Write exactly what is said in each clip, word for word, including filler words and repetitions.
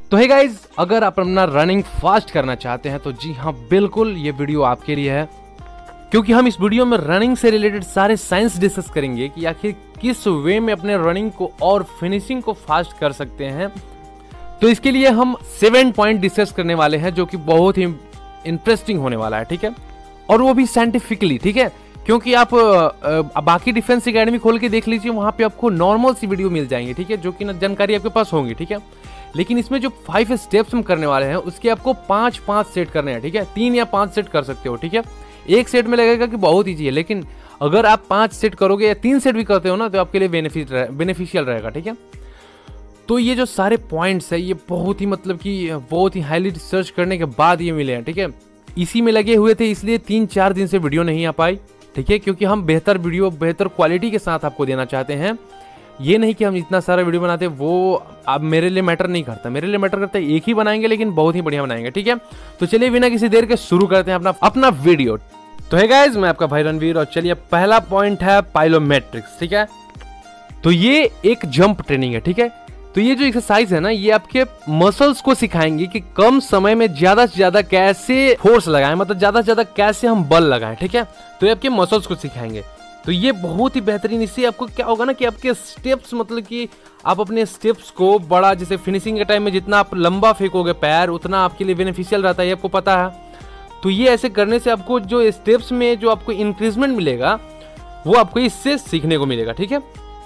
तो hey guys, अगर आप अपना रनिंग फास्ट करना चाहते हैं तो जी हाँ, बिल्कुल ये वीडियो आपके लिए है, क्योंकि हम इस वीडियो में रनिंग से रिलेटेड सारे साइंस डिस्कस करेंगे कि आखिर किस वे में अपने रनिंग को और फिनिशिंग को फास्ट कर सकते हैं। तो इसके लिए हम सेवन पॉइंट डिस्कस करने वाले हैं जो कि बहुत ही इंटरेस्टिंग होने वाला है, ठीक है, और वो भी साइंटिफिकली, ठीक है, क्योंकि आप आ, बाकी डिफेंस एकेडमी खोल के देख लीजिए, वहां पे आपको नॉर्मल सी वीडियो मिल जाएंगे, ठीक है, जो कि जानकारी आपके पास होंगी, ठीक है। लेकिन इसमें जो फाइव स्टेप्स हम करने वाले हैं उसके आपको पांच पांच सेट करने हैं, ठीक है, तीन या पांच सेट कर सकते हो, ठीक है। एक सेट में लगेगा कि बहुत ईजी है, लेकिन अगर आप पांच सेट करोगे या तीन सेट भी करते हो ना तो आपके लिए बेनिफिट बेनिफिशियल रहेगा, ठीक है। तो ये जो सारे पॉइंट्स है ये बहुत ही मतलब कि बहुत ही हाईली रिसर्च करने के बाद ये मिले हैं, ठीक है। इसी में लगे हुए थे, इसलिए तीन चार दिन से वीडियो नहीं आ पाई, ठीक है, क्योंकि हम बेहतर वीडियो बेहतर क्वालिटी के साथ आपको देना चाहते हैं। ये नहीं कि हम इतना सारा वीडियो बनाते, वो अब मेरे लिए मैटर नहीं करता, मेरे लिए मैटर करता है एक ही बनाएंगे लेकिन बहुत ही बढ़िया बनाएंगे, ठीक है। तो चलिए बिना किसी देर के शुरू करते हैं अपना अपना वीडियो। तो है गाइस, मैं आपका भाई रणवीर, और चलिए पहला पॉइंट है पाइलोमेट्रिक्स, ठीक है। तो ये एक जंप ट्रेनिंग है, ठीक है। तो ये जो एक्सरसाइज है ना, ये आपके मसल्स को सिखाएंगे कि कम समय में ज्यादा से ज्यादा कैसे फोर्स लगाएं, मतलब ज्यादा से ज्यादा कैसे हम बल लगाएं, ठीक है। तो ये आपके मसल्स को सिखाएंगे। तो ये बहुत ही बेहतरीन, इससे आपको क्या होगा ना कि आपके स्टेप्स, मतलब कि आप अपने स्टेप्स को बड़ा, जैसे फिनिशिंग के टाइम में जितना आप लंबा फेंकोगे पैर उतना आपके लिए बेनिफिशियल रहता है, ये आपको पता है। तो ये ऐसे करने से आपको जो स्टेप्स में जो आपको इंक्रीजमेंट मिलेगा वो आपको इससे सीखने को मिलेगा, ठीक है।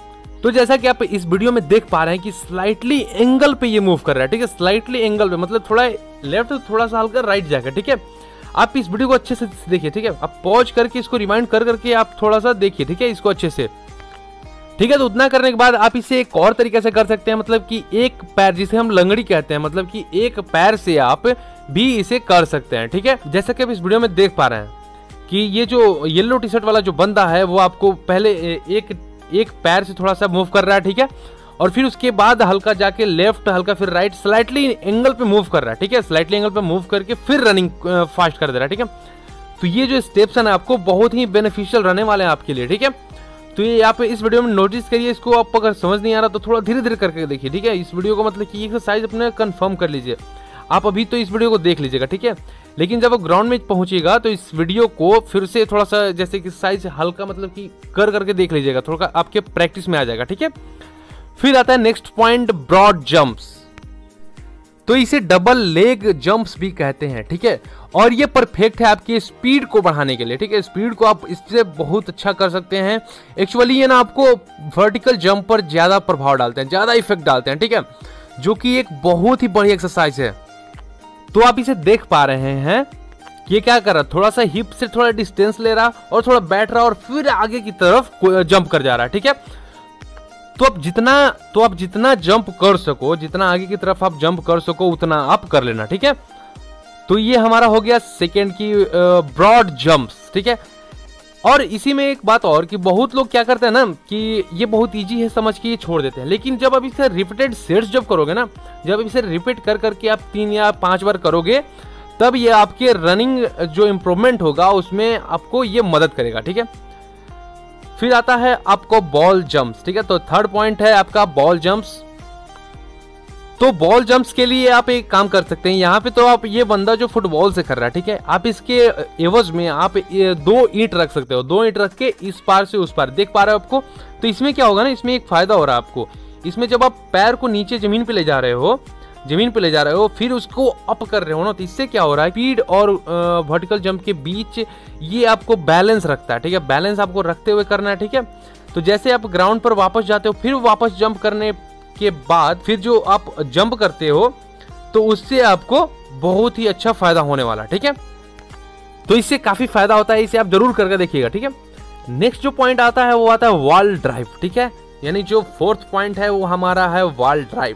तो जैसा कि आप इस वीडियो में देख पा रहे हैं कि स्लाइटली एंगल पे ये मूव कर रहा है, ठीक है, स्लाइटली एंगल पे, मतलब थोड़ा लेफ्ट थोड़ा सा हल्का राइट जाकर, ठीक है। आप इस वीडियो को अच्छे से देखिए, ठीक है, आप पॉज करके इसको रिवाइंड कर करके आप थोड़ा सा देखिए, ठीक है, इसको अच्छे से, ठीक है। तो उतना करने के बाद आप इसे एक और तरीके से कर सकते हैं, मतलब कि एक पैर, जिसे हम लंगड़ी कहते हैं, मतलब कि एक पैर से आप भी इसे कर सकते हैं, ठीक है। जैसा कि आप इस वीडियो में देख पा रहे हैं कि ये जो येलो टी शर्ट वाला जो बंदा है वो आपको पहले एक एक पैर से थोड़ा सा मूव कर रहा है, ठीक है, और फिर उसके बाद हल्का जाके लेफ्ट, हल्का फिर राइट, स्लाइटली एंगल पे मूव कर रहा है, ठीक है, स्लाइटली एंगल पे मूव करके फिर रनिंग फास्ट कर दे रहा है, ठीक है। तो ये जो स्टेप्स है ना आपको बहुत ही बेनिफिशियल रहने वाले हैं आपके लिए, ठीक है। तो ये आप इस वीडियो में नोटिस करिए, इसको आप अगर समझ नहीं आ रहा तो थोड़ा धीरे धीरे करके देखिए, ठीक है। इस वीडियो को मतलब कि एक्सरसाइज अपने कंफर्म कर लीजिए। आप अभी तो इस वीडियो को देख लीजिएगा, ठीक है, लेकिन जब वो ग्राउंड में पहुंचिएगा तो इस वीडियो को फिर से थोड़ा सा जैसे एक्सरसाइज हल्का मतलब कि कर करके देख लीजिएगा, थोड़ा आपके प्रैक्टिस में आ जाएगा, ठीक है। फिर आता है नेक्स्ट पॉइंट, ब्रॉड जंप्स। तो इसे डबल लेग जंप्स भी कहते हैं, ठीक है, और ये परफेक्ट है आपकी स्पीड को बढ़ाने के लिए, ठीक है। स्पीड को आप इससे बहुत अच्छा कर सकते हैं। एक्चुअली ये ना आपको वर्टिकल जंप पर ज्यादा प्रभाव डालते हैं, ज्यादा इफेक्ट डालते हैं, ठीक है, जो कि एक बहुत ही बढ़िया एक्सरसाइज है। तो आप इसे देख पा रहे हैं कि ये क्या कर रहा है, थोड़ा सा हिप से थोड़ा डिस्टेंस ले रहा और थोड़ा बैठ रहा और फिर आगे की तरफ जंप कर जा रहा है, ठीक है। तो आप जितना तो आप जितना जंप कर सको, जितना आगे की तरफ आप जंप कर सको उतना आप कर लेना, ठीक है। तो ये हमारा हो गया सेकेंड की ब्रॉड जंप्स, ठीक है। और इसी में एक बात और कि बहुत लोग क्या करते हैं ना कि ये बहुत इजी है समझ के ये छोड़ देते हैं, लेकिन जब आप इसे रिपीटेड सेट्स जब करोगे ना, जब इसे रिपीट कर करके आप तीन या पांच बार करोगे, तब ये आपके रनिंग जो इम्प्रूवमेंट होगा उसमें आपको ये मदद करेगा, ठीक है। फिर आता है आपको बॉल जंप्स, ठीक है। तो थर्ड पॉइंट है आपका बॉल जंप्स। तो बॉल जंप्स के लिए आप एक काम कर सकते हैं, यहाँ पे तो आप ये बंदा जो फुटबॉल से कर रहा है, ठीक है, आप इसके एवज में आप दो ईंट रख सकते हो, दो ईंट रख के इस पार से उस पार, देख पा रहे हो आपको। तो इसमें क्या होगा ना, इसमें एक फायदा हो रहा है आपको, इसमें जब आप पैर को नीचे जमीन पे ले जा रहे हो, जमीन पे ले जा रहे हो फिर उसको अप कर रहे हो ना, तो इससे क्या हो रहा है, स्पीड और वर्टिकल जंप के बीच ये आपको बैलेंस रखता है, ठीक है, बैलेंस आपको रखते हुए करना है, ठीक है। तो जैसे आप ग्राउंड पर वापस जाते हो, फिर वापस जंप करने के बाद फिर जो आप जंप करते हो तो उससे आपको बहुत ही अच्छा फायदा होने वाला, ठीक है। तो इससे काफी फायदा होता है, इसे आप जरूर करके देखिएगा, ठीक है। नेक्स्ट जो पॉइंट आता है वो आता है वॉल ड्राइव, ठीक है, यानी जो फोर्थ पॉइंट है वो हमारा है वॉल ड्राइव।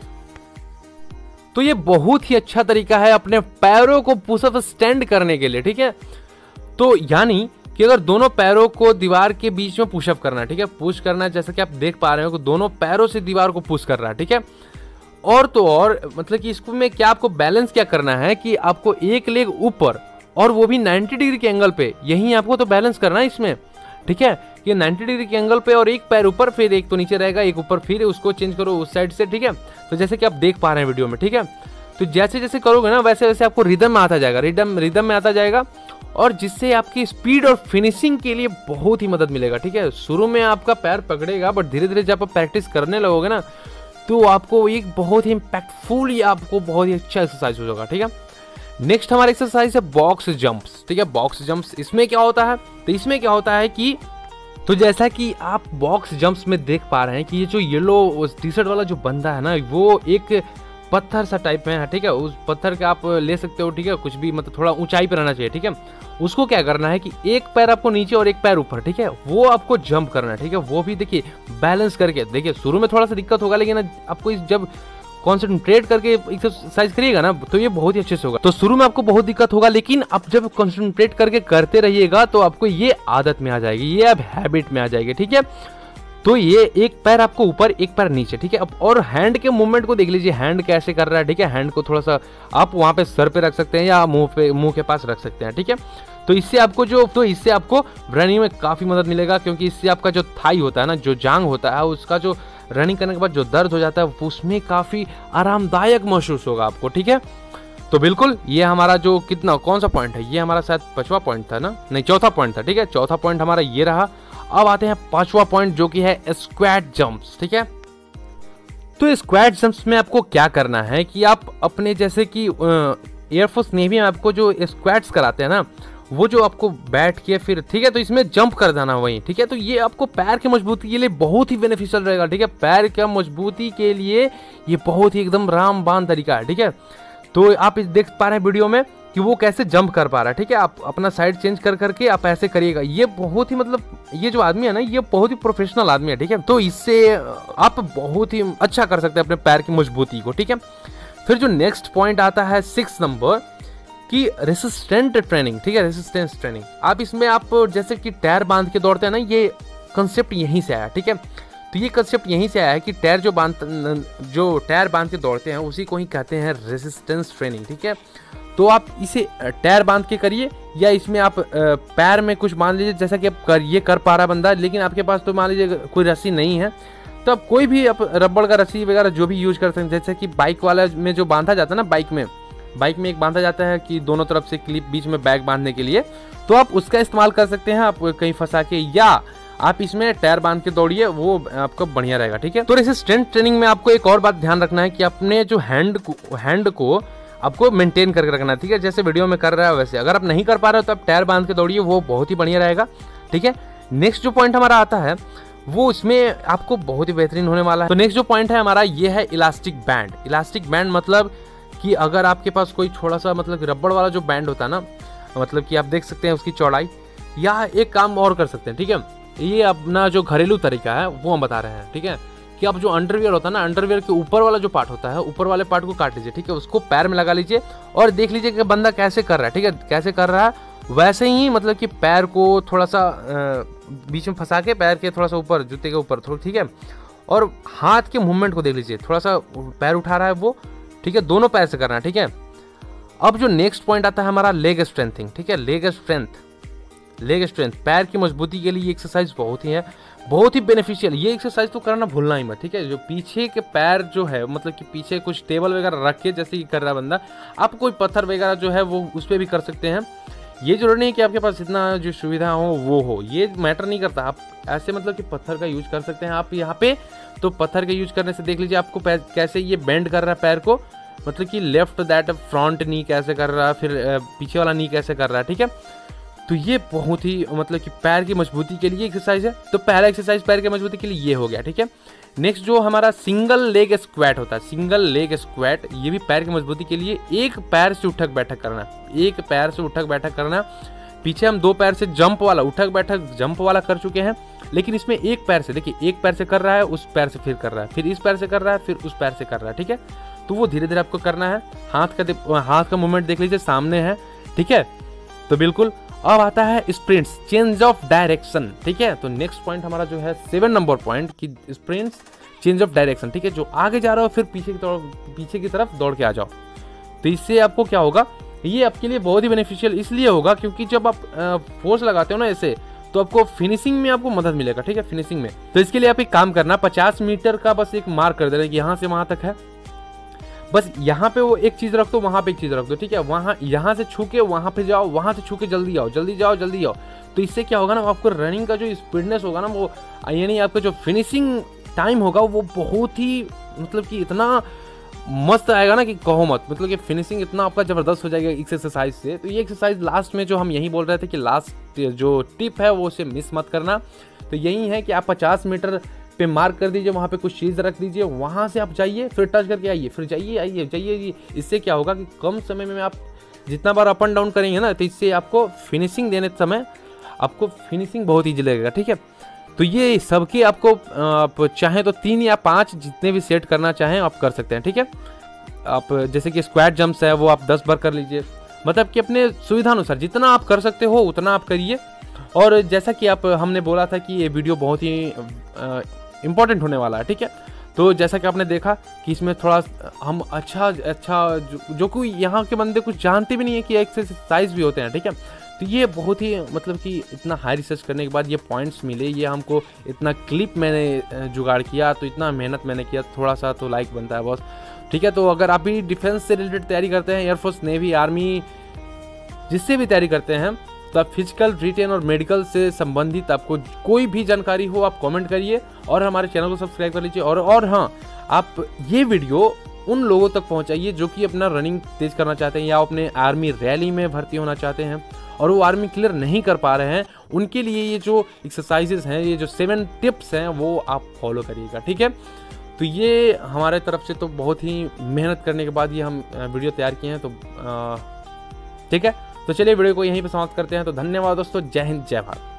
तो ये बहुत ही अच्छा तरीका है अपने पैरों को पुशअप स्टैंड करने के लिए, ठीक है। तो यानी कि अगर दोनों पैरों को दीवार के बीच में पुशअप करना है, ठीक है, पुश करना है, जैसा कि आप देख पा रहे हो कि दोनों पैरों से दीवार को पुश कर रहा है, ठीक है। और तो और मतलब कि इसको में क्या आपको बैलेंस क्या करना है कि आपको एक लेग ऊपर और वो भी नाइन्टी डिग्री के एंगल पे, यही आपको तो बैलेंस करना है इसमें, ठीक है, कि नाइन्टी डिग्री के एंगल पे और एक पैर ऊपर, फिर एक तो नीचे रहेगा, एक ऊपर, फिर उसको चेंज करो उस साइड से, ठीक है। तो जैसे कि आप देख पा रहे हैं वीडियो में, ठीक है। तो जैसे जैसे करोगे ना वैसे वैसे आपको रिदम में आता जाएगा, रिदम रिदम में आता जाएगा, और जिससे आपकी स्पीड और फिनिशिंग के लिए बहुत ही मदद मिलेगा। ठीक है, शुरू में आपका पैर पकड़ेगा, बट धीरे धीरे जब आप प्रैक्टिस करने लगोगे ना तो आपको एक बहुत ही इम्पैक्टफुल या आपको बहुत ही अच्छा एक्सरसाइज हो जाएगा। ठीक है, नेक्स्ट हमारा एक्सरसाइज है बॉक्स जंप्स। ठीक है, बॉक्स जंप्स, इसमें क्या होता है, तो इसमें क्या होता है कि तो जैसा कि आप बॉक्स जंप्स में देख पा रहे हैं कि ये जो येलो टी शर्ट वाला जो बंदा है ना, वो एक पत्थर सा टाइप में है। ठीक है, उस पत्थर के आप ले सकते हो। ठीक है, कुछ भी मतलब थोड़ा ऊंचाई पे रहना चाहिए। ठीक है, उसको क्या करना है कि एक पैर आपको नीचे और एक पैर ऊपर, ठीक है, वो आपको जंप करना है। ठीक है, वो भी देखिए बैलेंस करके। देखिए शुरू में थोड़ा सा दिक्कत होगा, लेकिन आपको इस जब कॉन्सेंट्रेट करके एक्सरसाइज करिएगा ना तो ये बहुत ही अच्छे से होगा। तो शुरू में आपको बहुत दिक्कत होगा, लेकिन आप जब कॉन्सेंट्रेट करके करते रहिएगा तो आपको ये आदत में आ जाएगी, ये अब हैबिट में आ जाएगी। ठीक है, तो ये एक पैर आपको ऊपर एक पैर नीचे। ठीक है, अब और हैंड के मूवमेंट को देख लीजिए, हैंड कैसे कर रहा है। ठीक है, हैंड को थोड़ा सा आप वहां पे सर पे रख सकते हैं या मुंह पे मुंह के पास रख सकते हैं। ठीक है, तो इससे आपको जो तो इससे आपको रनिंग में काफी मदद मिलेगा, क्योंकि इससे आपका जो थाई होता है ना, जो जांग होता है, उसका जो रनिंग करने के बाद जो दर्द हो जाता है उसमें काफी आरामदायक महसूस होगा आपको। ठीक है, तो बिल्कुल ये हमारा जो कितना कौन सा पॉइंट है, ये हमारा शायद पांचवा पॉइंट था ना, नहीं चौथा पॉइंट था। ठीक है, चौथा पॉइंट हमारा ये रहा। अब आते हैं पांचवा पॉइंट जो कि है स्क्वाट जंप्स। ठीक है, तो स्क्वाट जंप्स में आपको क्या करना है कि आप अपने जैसे कि एयरफोर्स नेवी में आपको जो स्क्वाट्स कराते हैं ना, वो जो आपको बैठ के फिर, ठीक है, तो इसमें जंप कर देना वही। ठीक है, तो ये आपको पैर की मजबूती के लिए बहुत ही बेनिफिशियल रहेगा। ठीक है, पैर की मजबूती के लिए ये बहुत ही एकदम रामबाण तरीका है। ठीक है, तो आप देख पा रहे हैं वीडियो में कि वो कैसे जंप कर पा रहा है। ठीक है, आप अपना साइड चेंज कर करके आप ऐसे करिएगा। ये बहुत ही मतलब ये जो आदमी है ना, ये बहुत ही प्रोफेशनल आदमी है। ठीक है, तो इससे आप बहुत ही अच्छा कर सकते हैं अपने पैर की मजबूती को। ठीक है, फिर जो नेक्स्ट पॉइंट आता है सिक्स नंबर कि रेसिस्टेंट ट्रेनिंग। ठीक है, रेसिस्टेंस ट्रेनिंग, आप इसमें आप जैसे कि टायर बांध के दौड़ते हैं ना, ये कंसेप्ट यहीं से आया। ठीक है, तो ये कंसेप्ट यहीं से आया है कि टायर जो बांध जो टायर बांध के दौड़ते हैं उसी को ही कहते हैं रेसिस्टेंस ट्रेनिंग। ठीक है, तो आप इसे टायर बांध के करिए, या इसमें आप पैर में कुछ बांध लीजिए, जैसा कि आप कर ये कर पा रहा बंदा, लेकिन आपके पास तो मान लीजिए कोई रस्सी नहीं है, तो आप कोई भी आप रबड़ का रस्सी वगैरह जो भी यूज कर सकते हैं। जैसे कि बाइक वाला में जो बांधा जाता है ना, बाइक में बाइक में एक बांधा जाता है कि दोनों तरफ से क्लिप बीच में बैग बांधने के लिए, तो आप उसका इस्तेमाल कर सकते हैं आप कहीं फंसा के, या आप इसमें टायर बांध के दौड़िए, वो आपको बढ़िया रहेगा। ठीक है, तो रेसिस्टेंट ट्रेनिंग में आपको एक और बात ध्यान रखना है कि अपने जो हैंड को हैंड को आपको मेंटेन करके रखना है। ठीक है, जैसे वीडियो में कर रहा है वैसे। अगर आप नहीं कर पा रहे हो तो आप टायर बांध के दौड़िए, वो बहुत ही बढ़िया रहेगा। ठीक है, नेक्स्ट जो पॉइंट हमारा आता है वो इसमें आपको बहुत ही बेहतरीन होने वाला है। तो नेक्स्ट जो पॉइंट है हमारा ये है इलास्टिक बैंड। इलास्टिक बैंड मतलब कि अगर आपके पास कोई थोड़ा सा मतलब रबड़ वाला जो बैंड होता है ना, मतलब कि आप देख सकते हैं उसकी चौड़ाई, या एक काम और कर सकते हैं। ठीक है, ये अपना जो घरेलू तरीका है वो हम बता रहे हैं। ठीक है, कि आप जो अंडरवियर होता है ना, अंडरवियर के ऊपर वाला जो पार्ट होता है, ऊपर वाले पार्ट को काट लीजिए। ठीक है, उसको पैर में लगा लीजिए और देख लीजिए कि बंदा कैसे कर रहा है। ठीक है, कैसे कर रहा है वैसे ही मतलब कि पैर को थोड़ा सा बीच में फंसा के पैर के थोड़ा सा ऊपर, जूते के ऊपर थोड़ा, ठीक है, और हाथ के मूवमेंट को देख लीजिए, थोड़ा सा पैर उठा रहा है वो। ठीक है, दोनों पैर से करना है। ठीक है, अब जो नेक्स्ट पॉइंट आता है हमारा लेग स्ट्रेंथिंग। ठीक है, लेग स्ट्रेंथ लेग स्ट्रेंथ पैर की मजबूती के लिए एक्सरसाइज बहुत ही है, बहुत ही बेनिफिशियल। ये एक्सरसाइज तो करना भूलना ही मत। ठीक है, जो पीछे के पैर जो है, मतलब कि पीछे कुछ टेबल वगैरह रख के जैसे कि कर रहा बंदा, आप कोई पत्थर वगैरह जो है वो उस पर भी कर सकते हैं। ये जरूरी नहीं है कि आपके पास इतना जो सुविधा हो वो हो, ये मैटर नहीं करता। आप ऐसे मतलब कि पत्थर का यूज कर सकते हैं आप यहाँ पे। तो पत्थर के यूज करने से देख लीजिए आपको कैसे ये बेंड कर रहा है पैर को, मतलब कि लेफ्ट दैट फ्रंट नी कैसे कर रहा है, फिर पीछे वाला नी कैसे कर रहा है। ठीक है, तो ये बहुत ही मतलब कि पैर की मजबूती के लिए एक्सरसाइज है। तो पहला एक्सरसाइज पैर की मजबूती के लिए ये हो गया। ठीक है, नेक्स्ट जो हमारा सिंगल लेग स्क्वाट होता है, सिंगल लेग स्क्वाट, ये भी पैर की मजबूती के लिए एक पैर से उठक बैठक करना, एक पैर से उठक बैठक करना। पीछे हम दो पैर से जंप वाला उठक बैठक जंप वाला कर चुके हैं, लेकिन इसमें एक पैर से, देखिए एक पैर से कर रहा है, उस पैर से फिर कर रहा है, फिर इस पैर से कर रहा है, फिर उस पैर से कर रहा है। ठीक है, तो वो धीरे धीरे आपको करना है। हाथ का हाथ का मूवमेंट देख लीजिए, सामने है। ठीक है, तो बिल्कुल। अब आता है स्प्रिंट्स, चेंज ऑफ डायरेक्शन। ठीक है, तो नेक्स्ट पॉइंट हमारा जो है सेवन नंबर पॉइंट की स्प्रिंट्स, चेंज ऑफ डायरेक्शन। ठीक है, जो आगे जा रहा हो फिर पीछे की तरफ पीछे की तरफ दौड़ के आ जाओ। तो इससे आपको क्या होगा, ये आपके लिए बहुत ही बेनिफिशियल इसलिए होगा क्योंकि जब आप फोर्स लगाते हो ना ऐसे, तो आपको फिनिशिंग में आपको मदद मिलेगा। ठीक है, फिनिशिंग में। तो इसके लिए आप एक काम करना, पचास मीटर का बस एक मार्क कर देना कि यहाँ से वहां तक है। बस यहाँ पे वो एक चीज़ रख दो, वहाँ पे एक चीज़ रख दो, ठीक है। वहाँ यहाँ से छू के वहाँ पे जाओ, वहाँ से छू के जल्दी आओ, जल्दी जाओ, जल्दी आओ। तो इससे क्या होगा ना, आपको रनिंग का जो स्पीडनेस होगा ना, वो यानी आपका जो फिनिशिंग टाइम होगा वो बहुत ही मतलब कि इतना मस्त आएगा ना कि कहो मत। मतलब कि फिनिशिंग इतना आपका ज़बरदस्त हो जाएगा इस एक्सरसाइज से। तो ये एक्सरसाइज लास्ट में जो हम यही बोल रहे थे कि लास्ट जो टिप है वो उसे मिस मत करना। तो यही है कि आप पचास मीटर पे मार्क कर दीजिए, वहाँ पे कुछ चीज़ रख दीजिए, वहाँ से आप जाइए, फिर टच करके आइए, फिर जाइए आइए जाइए। इससे क्या होगा कि कम समय में आप जितना बार अप एंड डाउन करेंगे ना, तो इससे आपको फिनिशिंग देने समय आपको फिनिशिंग बहुत ईजी लगेगा, ठीक है। तो ये सबके आपको आप चाहें तो तीन या पाँच जितने भी सेट करना चाहें आप कर सकते हैं, ठीक है। आप जैसे कि स्क्वाट जंप्स है वो आप दस बार कर लीजिए, मतलब कि अपने सुविधानुसार जितना आप कर सकते हो उतना आप करिए। और जैसा कि आप हमने बोला था कि ये वीडियो बहुत ही इम्पोर्टेंट होने वाला है, ठीक है। तो जैसा कि आपने देखा कि इसमें थोड़ा हम अच्छा अच्छा जो, जो कोई यहाँ के बंदे कुछ जानते भी नहीं है कि एक्सरसाइज भी होते हैं, ठीक है। तो ये बहुत ही मतलब कि इतना हाई रिसर्च करने के बाद ये पॉइंट्स मिले, ये हमको इतना क्लिप मैंने जुगाड़ किया, तो इतना मेहनत मैंने किया, थोड़ा सा तो लाइक बनता है बॉस, ठीक है। तो अगर आप भी डिफेंस से रिलेटेड तैयारी करते हैं, एयरफोर्स, नेवी, आर्मी, जिससे भी तैयारी करते हैं, तो आप फिजिकल, रिटेन और मेडिकल से संबंधित आपको कोई भी जानकारी हो आप कमेंट करिए और हमारे चैनल को सब्सक्राइब कर लीजिए। और और हाँ, आप ये वीडियो उन लोगों तक पहुंचाइए जो कि अपना रनिंग तेज करना चाहते हैं या अपने आर्मी रैली में भर्ती होना चाहते हैं और वो आर्मी क्लियर नहीं कर पा रहे हैं। उनके लिए ये जो एक्सरसाइजेस हैं, ये जो सेवन टिप्स हैं, वो आप फॉलो करिएगा, ठीक है। तो ये हमारे तरफ से तो बहुत ही मेहनत करने के बाद ये हम वीडियो तैयार किए हैं, तो ठीक है। तो चलिए वीडियो को यहीं पे समाप्त करते हैं। तो धन्यवाद दोस्तों, जय हिंद, जय भारत।